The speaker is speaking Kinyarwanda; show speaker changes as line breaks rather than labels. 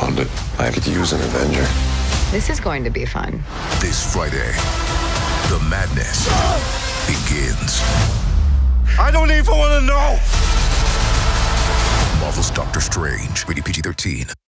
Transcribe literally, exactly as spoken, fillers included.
found it. I could use an Avenger.
This is going to be fun.
This Friday, the madness begins.
I don't even want to know!
Marvel's Doctor Strange, rated P G thirteen.